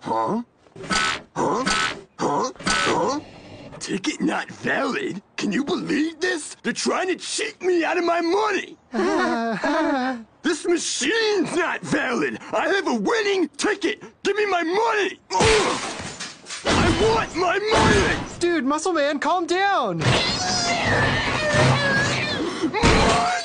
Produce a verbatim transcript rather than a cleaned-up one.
Huh? Huh? Huh? Huh? Ticket not valid? Can you believe this? They're trying to cheat me out of my money! This machine's not valid! I have a winning ticket! Give me my money! Ugh! I want my money! Dude, Muscle Man, calm down! Money!